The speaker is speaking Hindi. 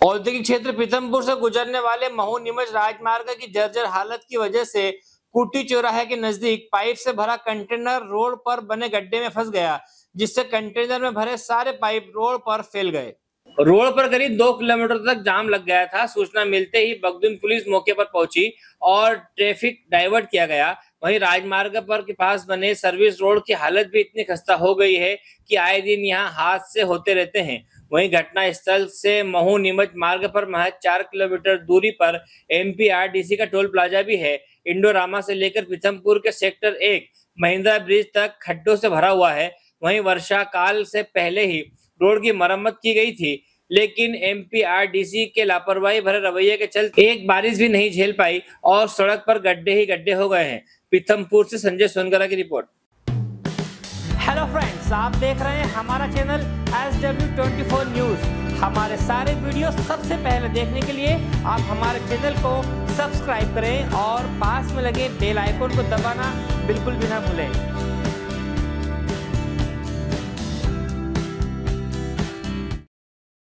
औद्योगिक क्षेत्र पीथमपुर से गुजरने वाले महू नीमच राजमार्ग की जर्जर हालत की वजह से कुटी चौराहे के नजदीक पाइप से भरा कंटेनर रोड पर बने गड्ढे में फंस गया, जिससे कंटेनर में भरे सारे पाइप रोड पर फैल गए। रोड पर करीब 2 किलोमीटर तक जाम लग गया था। सूचना मिलते ही बगदुन पुलिस मौके पर पहुंची और ट्रैफिक डाइवर्ट किया गया। वहीं राजमार्ग पर के पास बने सर्विस रोड की हालत भी इतनी खस्ता हो गई है कि आए दिन यहां हादसे होते रहते हैं। वहीं घटना स्थल से महू नीमच मार्ग पर महज 4 किलोमीटर दूरी पर एमपीआरडीसी का टोल प्लाजा भी है। इंडोरामा से लेकर पीथमपुर के सेक्टर 1 महिंद्रा ब्रिज तक खड्डों से भरा हुआ है। वहीं वर्षा काल से पहले ही रोड की मरम्मत की गई थी, लेकिन एमपीआरडीसी के लापरवाही भरे रवैये के चलते एक बारिश भी नहीं झेल पाई और सड़क पर गड्ढे ही गड्ढे हो गए हैं। पीथमपुर से संजय सोनगरा की रिपोर्ट। हेलो फ्रेंड्स, आप देख रहे हैं हमारा चैनल SW24 न्यूज। हमारे सारे वीडियो सबसे पहले देखने के लिए आप हमारे चैनल को सब्सक्राइब करें और पास में लगे बेल आइकन को दबाना बिल्कुल भी ना भूलें।